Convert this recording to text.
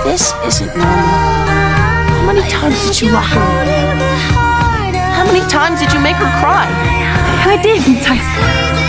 This isn't normal. How many times did you lock her in? How many times did you make her cry? I did.